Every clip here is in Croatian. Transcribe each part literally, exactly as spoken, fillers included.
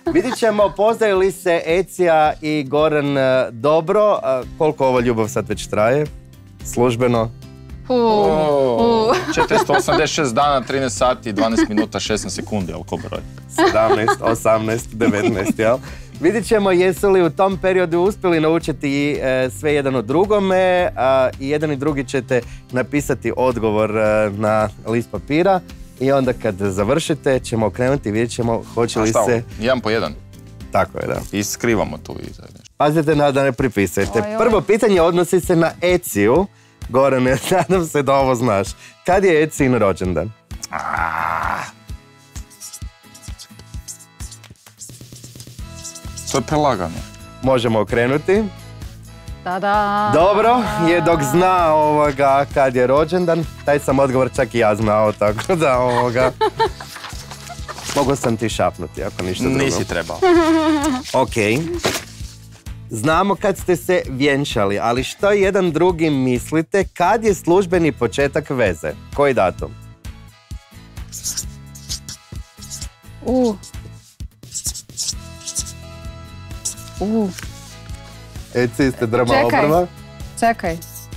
Vidit ćemo poznaju li se Ecija i Goran dobro. Koliko ova ljubav sad već traje? Službeno? četiristo osamdeset šest dana, trinaest sati, dvanaest minuta, šesnaest sekundi, ali ko broj? sedamnaest, osamnaest, devetnaest, jel? Vidit ćemo jesu li u tom periodu uspjeli naučiti e, sve jedan od drugome a, i jedan i drugi ćete napisati odgovor e, na list papira i onda kad završite ćemo okrenuti i vidjet ćemo hoće li šta, se... jedan po jedan? Tako je, da. I skrivamo tu iza nešto. Pazite na da ne pripisujete. Prvo pitanje odnosi se na Eciju. Gorane, nadam se da ovo znaš. Kad je Ecijin rođendan? To je prelagano. Možemo okrenuti. Tada. Dobro, je dok zna ovoga kad je rođendan. Taj sam odgovor čak i ja znao, tako da ovoga... Mogu sam ti šapnuti, ako ništa drugo. Nisi trebao. Ok. Znamo kad ste se vjenčali, ali što jedan drugi mislite kad je službeni početak veze? Koji datum? U. U. Eci, ste drma Čekaj. obrva? Čekaj.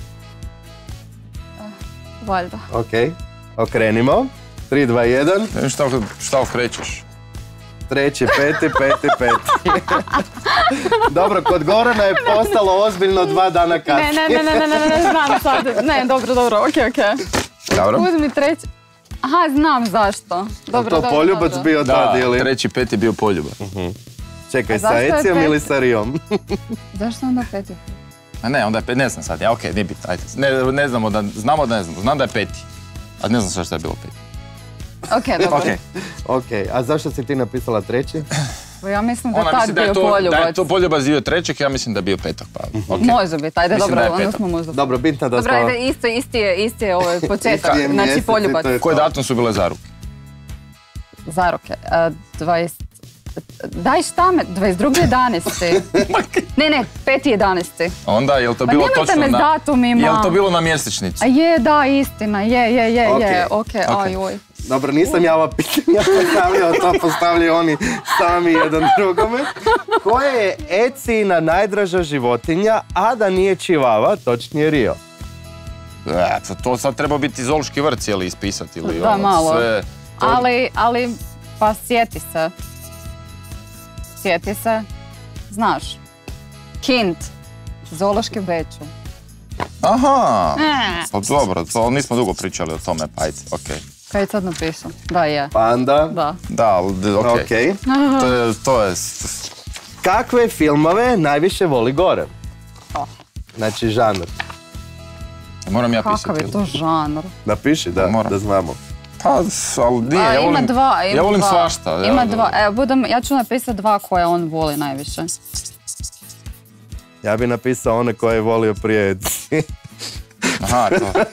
Valjda. Ok, okrenimo. tri, dva, jedan. Šta, šta okrećeš? Treći, peti, peti, peti. Dobro, kod Gorana je postalo ozbiljno dva dana kasnije. Ne, ne, ne, ne, ne, ne, ne, znam sad. Ne, dobro, dobro, okej, okej. Dobro. Uzmi treći. Aha, znam zašto. Dobro, to dobro, poljubac dobro. bio tad, Da, ili? treći, peti bio poljubac. Čekaj, A sa zašto je Ecijom peti? ili sa Rijom? Zašto onda peti? A ne, onda je peti, ne znam sad, ja, okej, nije bit, ajde. Ne, ne znamo da, znamo da ne znamo, znam da je peti. A ne znam sad šta je bilo peti. Okej, dobro. Okej. Ok, a zašto si ti napisala treći? Ja mislim da je Ona tad misli da je bio to, da je poljubac. to poljubac bio trećeg, ja mislim da je bio petog, pa okej. Može biti, ajde, Mislim dobro, da je onda petak. smo možda... Dobro, bitno da Dobro, smo... ajde, isto, isti je, isti je ovaj početak, Isti je znači mjesec i poljubac. to je Koji datum su bile zaruke? Zaruke, a, dvadeset... Daj šta me, dvadeset drugi jedanaesti Ne, ne, peti jedanaesti Onda, je li to Pa bilo nemojte točno me s na... datumima. Je li to bilo na mjesečnicu? A je, da, istina, je, je, je, je, okej, aj, oj. Dobro, nisam ja ova pitanja postavljao, to postavljaju oni sami jedan drugome. Koja je Ecijina najdraža životinja, a da nije čivava, točnije Rio? E, to, to sad treba biti zoološki vrt cijeli ispisati ili Da, ono, malo. sve... To... Ali, ali, pa sjeti se. Sjeti se. Znaš. Kint. Zoološki Beču. Aha! E. Pa dobro, to nismo dugo pričali o tome, pa ajde, okej. Kaj sad napišu? Da, je. Panda. Da. Da, ali, okej. Ok. To je, to je... Kakve filmove najviše voli Goran? Oh. Znači, žanr. Moram ja pisati. Kakav je to žanr? Napiši, da, Moram. da znamo. Pa, ali nije, A, ja ima volim... dva, ima ja volim dva. svašta. ja- Ima dva, evo, budem, ja ću napisati dva koje on voli najviše. Ja bi napisao one koje je volio prije Eci. Aha,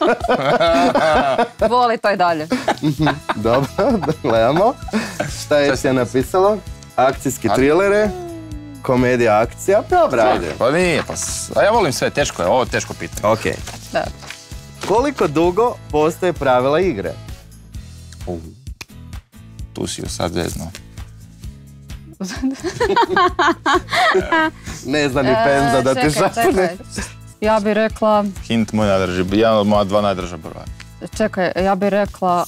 to. Voli to i dalje. Dobro, gledamo. Šta je Ecija napisala? Akcijski trilere, komedija, akcija. Dobro, ajde. Pa nije, pa... s- A ja volim sve, teško je, ovo je teško pitanje. Ok. Da. Koliko dugo postoje pravila igre? U, tu si ju sad zezno. Ne zna ni Penza da ti Čekaj, šapne. čekaj. Ja bi rekla, Hint moj najdrži, jedan od moja dva najdrža broja. čekaj, ja bi rekla...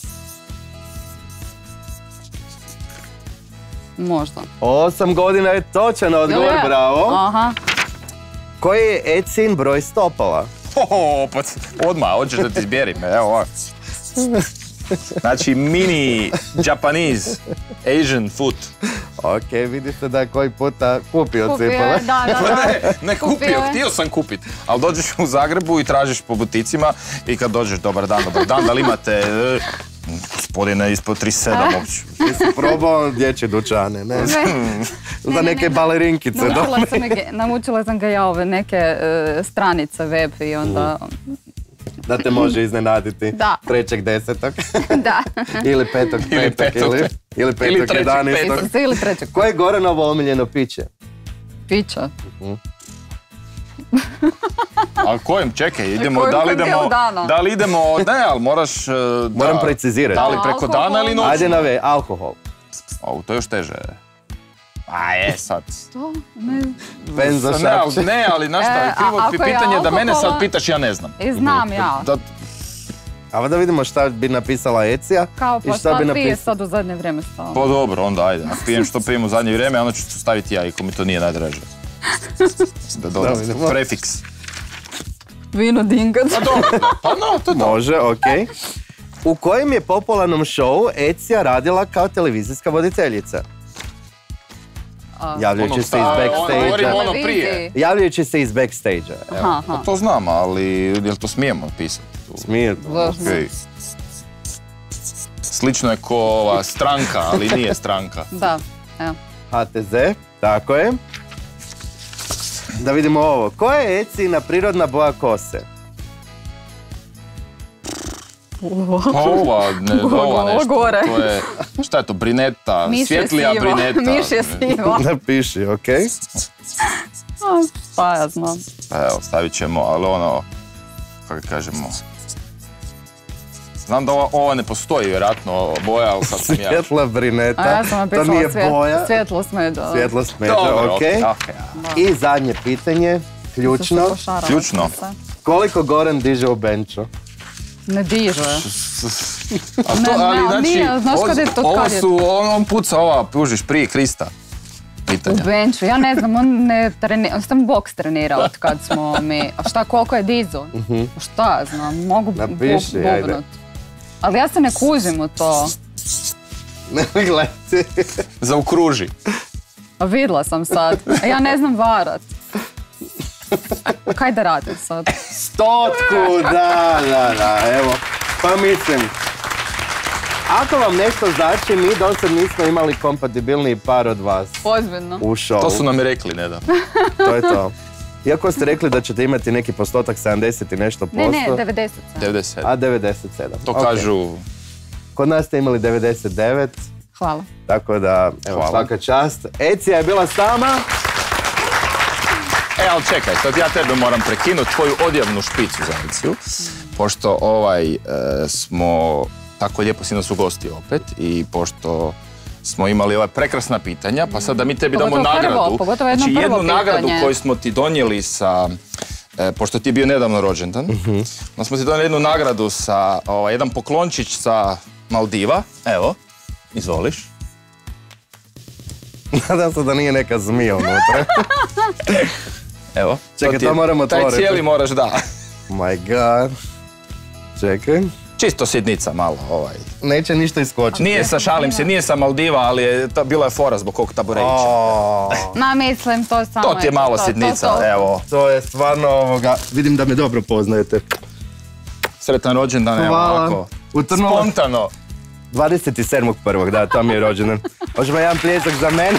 Možda. Osam godina je točan odgovor, Jel je? bravo. Aha. Koji je Ecin broj stopala? Hoho, pa odmah, hoćeš da ti izbjerim, evo ovako. Znači, mini Japanese Asian food. Ok, vidi se da je koji puta kupio Kupio cipele. je, da, da, da. Ne, ne Kupio kupio, je. htio sam kupit. Ali dođeš u Zagrebu i tražiš po buticima i kad dođeš, dobar dan, dobar dan, da li imate... e, Gospodine, ispod trideset sedam uopće. Jesi probao dječje dućane, ne? Ne. Za neke balerinkice. Namučila sam, ga, namučila sam ga ja ove neke e, stranice web i onda... Da te može iznenaditi. Da. Trećeg desetog. Da. Ili petog Ili petog. petog. Ili, ili petog Ili trećeg jedanaestog. petog. Ili trećeg. Koje je Goranovo omiljeno piće? Pića. A kojim, čekaj, idemo, kojem da li dijelu idemo, dana? da li idemo, ne, ali moraš... e, da- Moram precizirati. Da li preko Alkohol. dana ili noću? Ajde na ve, alkohol. Au, to je još teže. A je sad. To? Ne. Benzo Ne, šapče. ali- ne, ali znaš šta, E, je krivo a- ti ako je pitanje da mene sad alkohola- pitaš, ja ne znam. I znam ja. Da, A da vidimo šta bi napisala Ecija Kao i pa šta bi šta pije napisala. sad u zadnje vrijeme stalno. pa dobro, onda ajde. Ako pijem što pijem u zadnje vrijeme, onda ću staviti ja, iako mi to nije najdraže. Da dodam Da vidimo. prefiks. Vino dingat. Pa dobro, da. Pa no, to je to. Može, okej. U kojem je popularnom šovu Ecija radila kao televizijska voditeljica? Javljajući Ono se iz sta- backstage-a. govorimo ono prije. Javljajući se iz backstage-a. evo. Aha, Pa aha. to znam, ali jel to smijemo pisati? Smije. Okej. Slično je ko ova stranka, ali nije stranka. Da, evo. H T Z, tako je. Da vidimo ovo. Koja je Ecijina prirodna boja kose? Pa ova, ne, ova Ovo nešto. gore. To je, šta je to, brineta, Miš je svjetlija siva. brineta. Miš je siva. Napiši, okej. A, Pa ja znam. Pa evo, stavit ćemo, ali ono, kako kažemo, znam da ova, ova ne postoji vjerojatno boja, ali sad sam ja. Svjetla brineta. A ja sam To napisala nije svjet, boja. svjetlo smeđa. Svjetlo smeđa, Dobro, okej. okej, okej. I zadnje pitanje, ključno. Ključno. Koliko Goran diže u benču? Ne diže. A Ne, to, ne, ali ali znači, nije, znaš ovo- kad je to, ovo kad je- su, on, on puca ova, pužiš, prije Krista. U Pitanja. benču, ja ne znam, on ne trenira, on sam boks trenirao od kad smo mi, a šta, koliko je dizo? Šta ja znam, mogu bu- Napiši, bu- ajde. bubnut. Ali ja se ne kužim u to. Gledajte. Zaokruži. A vidla sam sad, a ja ne znam varat. Kaj da radim sad? Stotku, da, da, da, evo. Pa mislim, ako vam nešto znači, mi do sad nismo imali kompatibilniji par od vas Ozbiljno. u show. To su nam i rekli nedavno. To je to. Iako ste rekli da ćete imati neki postotak sedamdeset i nešto posto. Ne, ne, devedeset. devedeset sedam. A devedeset sedam. To Ok. kažu, Kod nas ste imali devedeset devet, Hvala. tako da, evo, Hvala. svaka čast. Ecija je bila sama. e, ali čekaj, sad ja tebe moram prekinuti, tvoju odjavnu špicu za Eciju, pošto ovaj, e, smo tako lijepo si nas ugosti opet i pošto smo imali ova prekrasna pitanja, pa sad da mi tebi damo Pogotovo prvo, nagradu. pogotovo jedno Znači prvo jednu nagradu pitanje. koju smo ti donijeli sa, e, pošto ti je bio nedavno rođendan, onda smo ti donijeli jednu nagradu sa, ovaj, jedan poklončić sa Maldiva, evo, izvoliš. Nadam se da nije neka zmija unutra. Evo. Čekaj, ti je- to moramo Taj otvoriti. cijeli moraš, da. My god. Čekaj. Čisto sitnica malo, ovaj. Neće ništa iskočiti. Nije sa, šalim se, nije sa Maldiva, ali je, to, bila je fora zbog kog tabureća. O, Ma mislim, to samo... To ti je malo to- to- sitnica, to- evo. to je stvarno ovoga. Vidim da me dobro poznajete. Sretan rođendan, evo Hvala. ovako. U Trnovu. Spontano. dvadeset sedmog prvog da, to mi je rođendan. Možemo jedan pljesak za mene.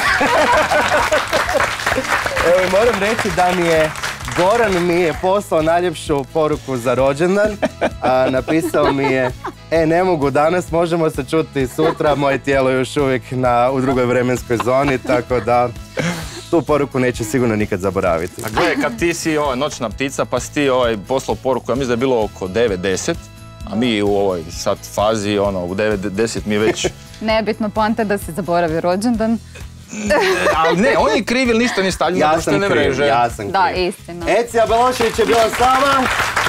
Evo i moram reći da mi je Goran mi je poslao najljepšu poruku za rođendan. A, napisao mi je, e ne mogu danas, možemo se čuti sutra, moje tijelo je još uvijek na, u drugoj vremenskoj zoni, tako da tu poruku neće sigurno nikad zaboraviti. A gledaj, kad ti si ovaj, noćna ptica, pa si ti ovaj, poslao poruku, ja mislim da je bilo oko devet deset, a mi u ovoj sad fazi, ono, u devet deset mi već... Nebitno, poanta da si zaboravio rođendan. Ali ne, on je kriv ili ništa nije stavljeno na Ja sam društvene kriv, mreže. ja sam kriv. Da, istina. Ecija Belošević je bila sama.